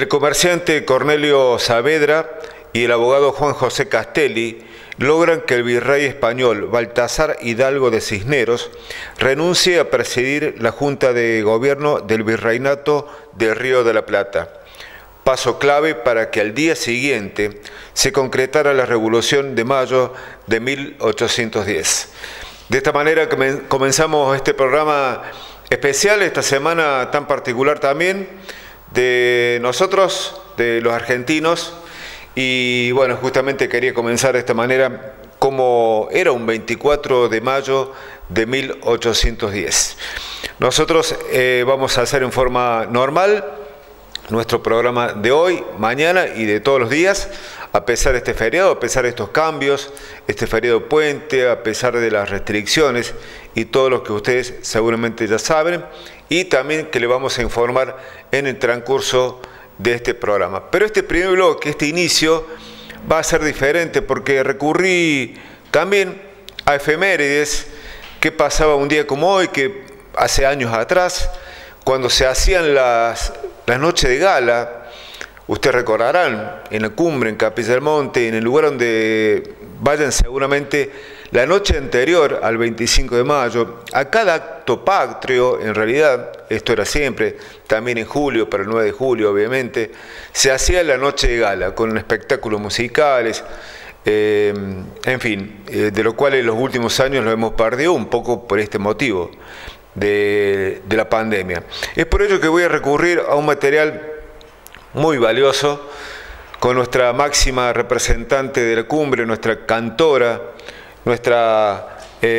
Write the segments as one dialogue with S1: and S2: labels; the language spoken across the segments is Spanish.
S1: El comerciante Cornelio Saavedra y el abogado Juan José Castelli logran que el virrey español Baltasar Hidalgo de Cisneros renuncie a presidir la Junta de Gobierno del Virreinato del Río de la Plata. Paso clave para que al día siguiente se concretara la Revolución de Mayo de 1810. De esta manera comenzamos este programa especial, esta semana tan particular también, de nosotros, de los argentinos, y bueno, justamente quería comenzar de esta manera, como era un 24 de mayo de 1810. Nosotros vamos a hacer en forma normal nuestro programa de hoy, mañana y de todos los días, a pesar de este feriado, a pesar de estos cambios, este feriado puente, a pesar de las restricciones y todo lo que ustedes seguramente ya saben, y también que le vamos a informar en el transcurso de este programa. Pero este primer bloque, este inicio, va a ser diferente porque recurrí también a efemérides que pasaba un día como hoy, que hace años atrás, cuando se hacían las noches de gala. Ustedes recordarán, en la cumbre, en Capilla del Monte, en el lugar donde vayan seguramente la noche anterior al 25 de mayo, a cada acto patrio, en realidad, esto era siempre, también en julio, pero el 9 de julio obviamente, se hacía la noche de gala, con espectáculos musicales, en fin, de lo cual en los últimos años lo hemos perdido un poco por este motivo de la pandemia. Es por ello que voy a recurrir a un material muy valioso con nuestra máxima representante de la cumbre, nuestra cantora, nuestra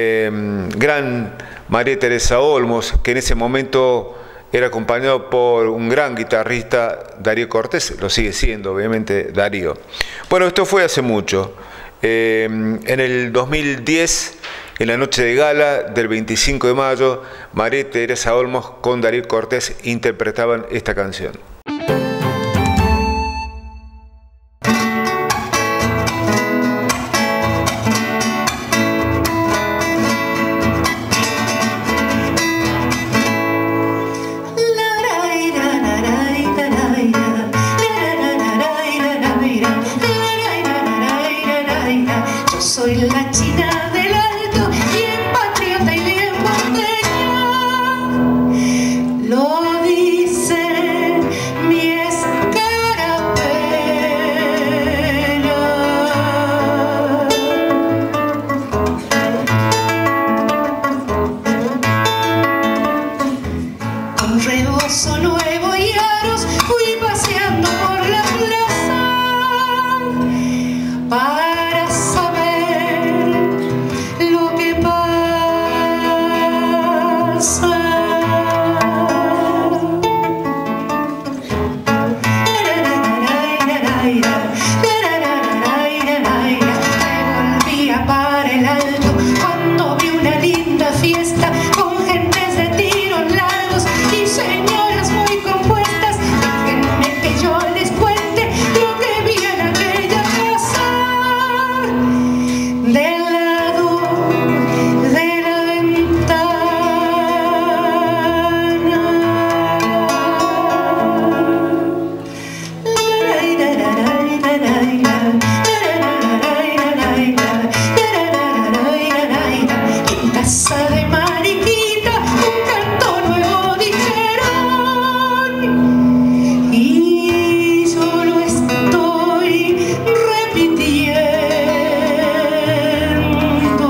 S1: gran María Teresa Olmos, que en ese momento era acompañado por un gran guitarrista, Darío Cortés, lo sigue siendo obviamente Darío. Bueno, esto fue hace mucho, en el 2010, en la noche de gala del 25 de mayo, María Teresa Olmos con Darío Cortés interpretaban esta canción.
S2: Soy la china del alto, bien patriota y bien porteña. Lo dice mi escarapela. Con rebozo nuevo y aros fui paseando por la plaza para saber lo que pasa. Me volvía para el alto cuando vi una linda fiesta con gentes de tiros largos y señoras muy compuestas. Déjenme que yo les cuente lo que vi en aquella casa. Del lado de la en casa de Mariquita un canto nuevo dijeron y yo lo estoy repitiendo.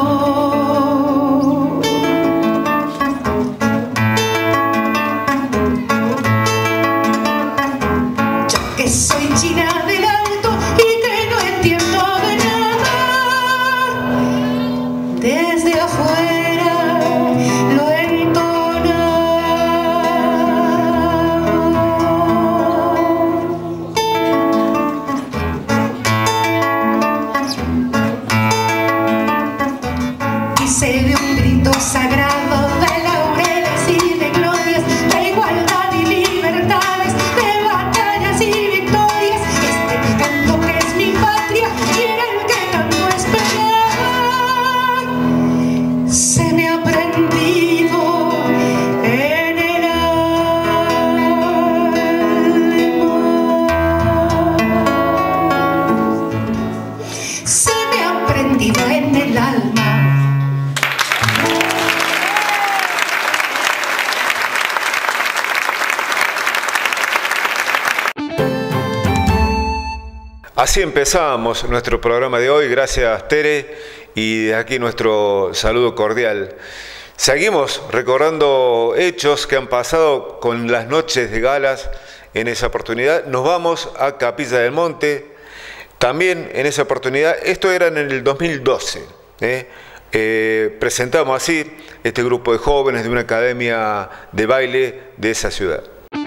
S2: Yo que soy china del alto y que no entiendo de nada, desde afuera lo entonaba. Hice de un grito sagrado de laureles y de glorias, de igualdad y libertades, de batallas y victorias. Este canto que es mi patria y era el que tanto esperaba. Se me ha prendido en el alma.
S1: Así empezamos nuestro programa de hoy. Gracias, Tere, y de aquí nuestro saludo cordial. Seguimos recordando hechos que han pasado con las noches de galas. En esa oportunidad nos vamos a Capilla del Monte. También en esa oportunidad, esto era en el 2012, presentamos así este grupo de jóvenes de una academia de baile de esa ciudad.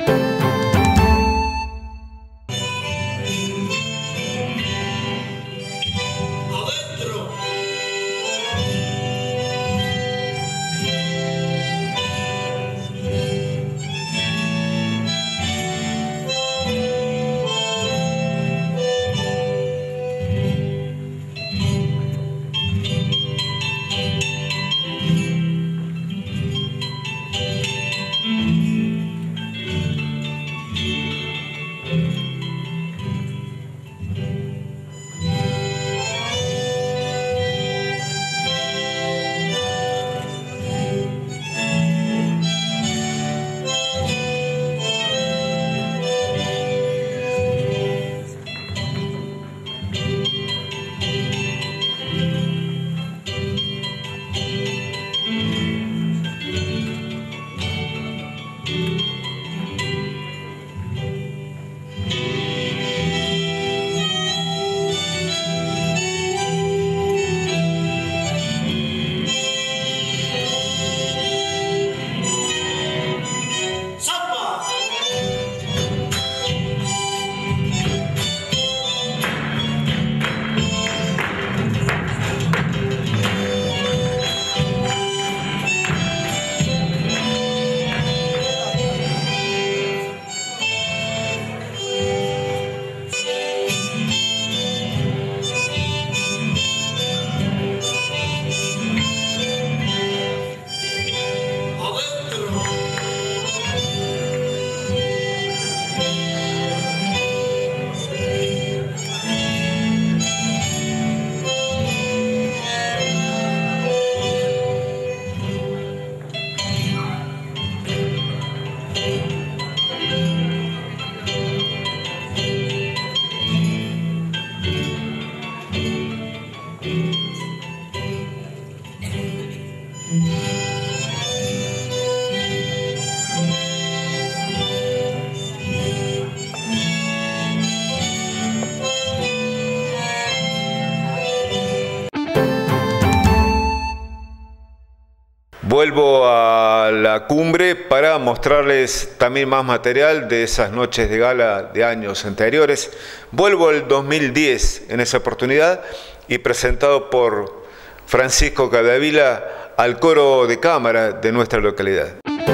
S1: Vuelvo a la cumbre para mostrarles también más material de esas noches de gala de años anteriores. Vuelvo al 2010 en esa oportunidad y presentado por Francisco Capdevila al coro de cámara de nuestra localidad.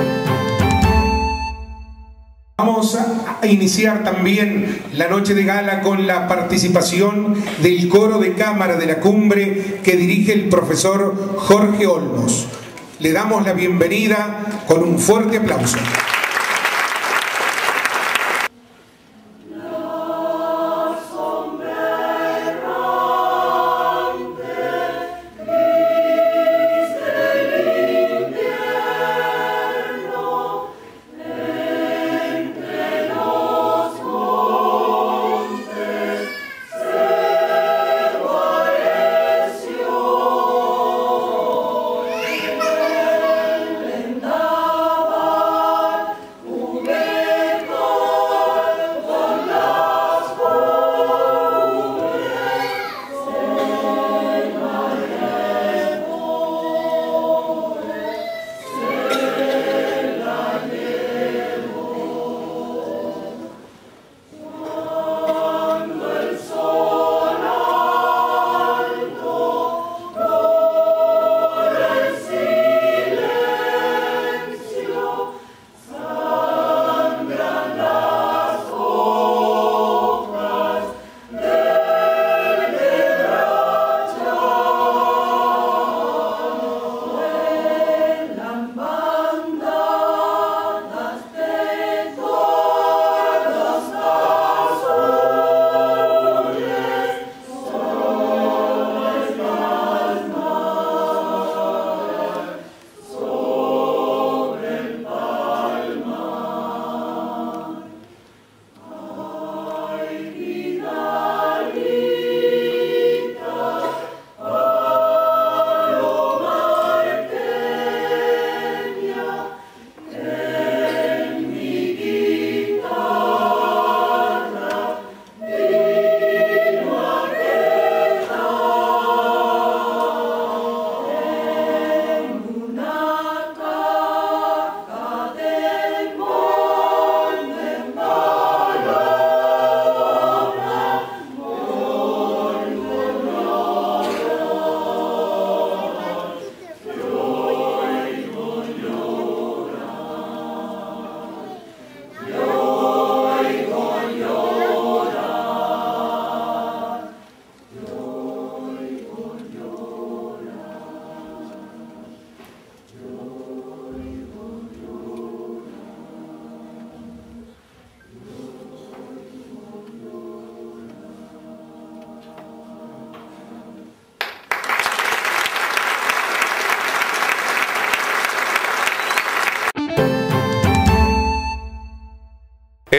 S3: Vamos a iniciar también la noche de gala con la participación del coro de cámara de la cumbre que dirige el profesor Jorge Olmos. Le damos la bienvenida con un fuerte aplauso.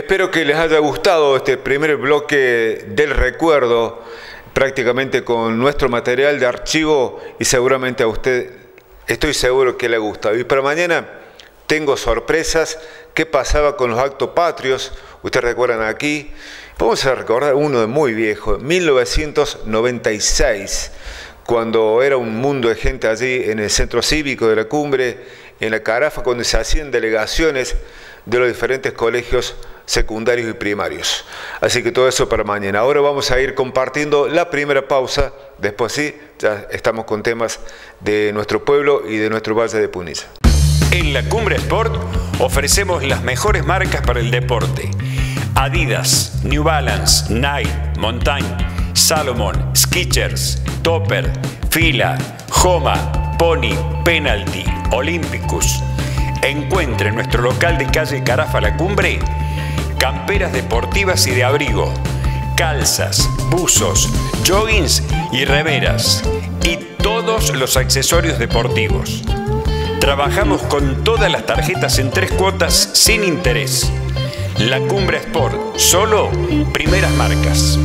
S1: Espero que les haya gustado este primer bloque del recuerdo, prácticamente con nuestro material de archivo, y seguramente a usted estoy seguro que le gusta. Y para mañana tengo sorpresas. ¿Qué pasaba con los actos patrios? Ustedes recuerdan aquí. Vamos a recordar uno muy viejo, 1996, cuando era un mundo de gente allí en el centro cívico de la Cumbre, en la Carafa, cuando se hacían delegaciones de los diferentes colegios secundarios y primarios. Así que todo eso para mañana. Ahora vamos a ir compartiendo la primera pausa. Después sí, ya estamos con temas de nuestro pueblo y de nuestro Valle de Punilla.
S4: En la Cumbre Sport ofrecemos las mejores marcas para el deporte. Adidas, New Balance, Nike, Montaigne, Salomon, Skechers, Topper, Fila, Homa, Pony, Penalty, Olympicus. Encuentre en nuestro local de calle Carafa La Cumbre camperas deportivas y de abrigo, calzas, buzos, joggings y remeras y todos los accesorios deportivos. Trabajamos con todas las tarjetas en 3 cuotas sin interés. La Cumbre Sport, solo primeras marcas.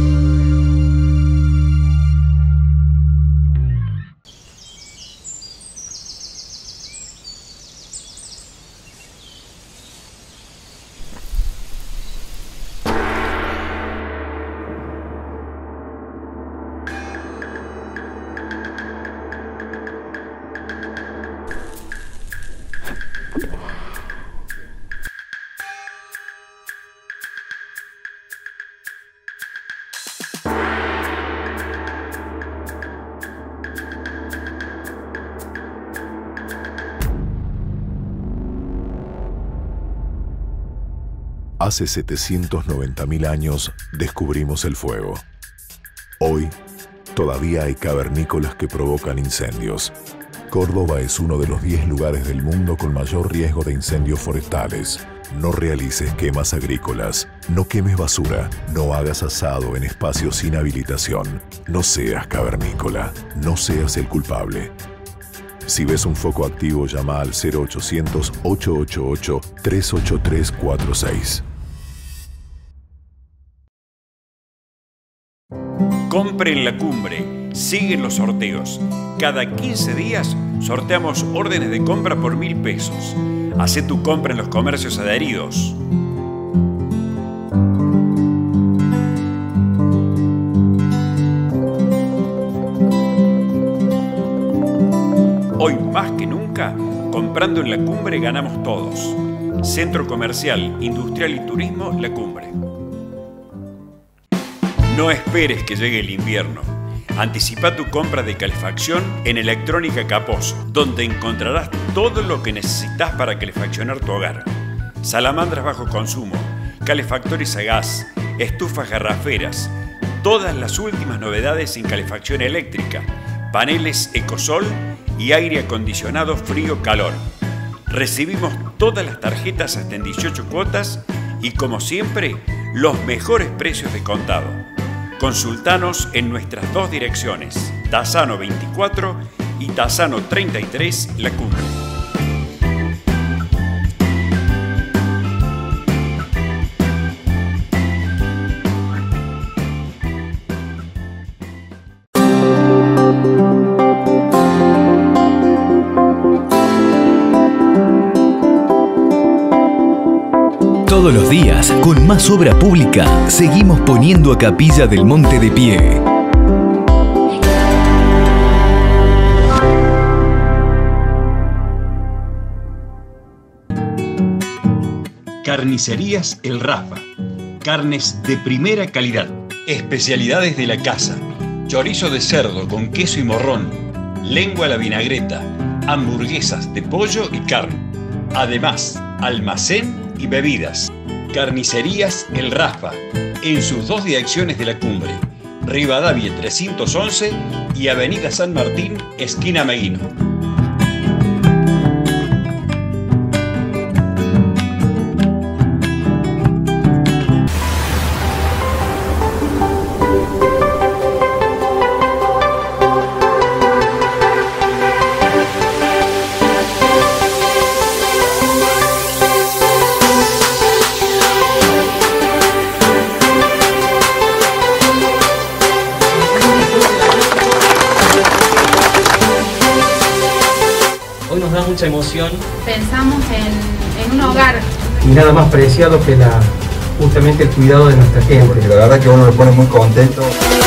S5: Hace 790.000 años descubrimos el fuego. Hoy, todavía hay cavernícolas que provocan incendios. Córdoba es uno de los 10 lugares del mundo con mayor riesgo de incendios forestales. No realices quemas agrícolas, no quemes basura, no hagas asado en espacios sin habilitación. No seas cavernícola, no seas el culpable. Si ves un foco activo, llama al 0800-888-38346.
S4: Compre en la Cumbre, siguen los sorteos. Cada 15 días sorteamos órdenes de compra por 1.000 pesos. Hacé tu compra en los comercios adheridos. Hoy más que nunca, comprando en la Cumbre ganamos todos. Centro Comercial, Industrial y Turismo, La Cumbre. No esperes que llegue el invierno. Anticipa tu compra de calefacción en Electrónica Caposo, donde encontrarás todo lo que necesitas para calefaccionar tu hogar. Salamandras bajo consumo, calefactores a gas, estufas garraferas, todas las últimas novedades en calefacción eléctrica, paneles Ecosol y aire acondicionado frío-calor. Recibimos todas las tarjetas hasta en 18 cuotas y, como siempre, los mejores precios de contado. Consultanos en nuestras 2 direcciones, Tassano 24 y Tassano 33, La Cumbre.
S6: Todos los días, con más obra pública, seguimos poniendo a Capilla del Monte de pie.
S4: Carnicerías El Rafa. Carnes de primera calidad. Especialidades de la casa. Chorizo de cerdo con queso y morrón. Lengua a la vinagreta. Hamburguesas de pollo y carne. Además, almacén y bebidas. Carnicerías El Rafa, en sus 2 direcciones de La Cumbre, Rivadavia 311 y Avenida San Martín, esquina Meguino.
S7: Hoy nos da mucha emoción.
S8: Pensamos en un hogar.
S9: Y nada más preciado que justamente el cuidado de nuestra gente.
S10: Porque la verdad que uno lo pone muy contento.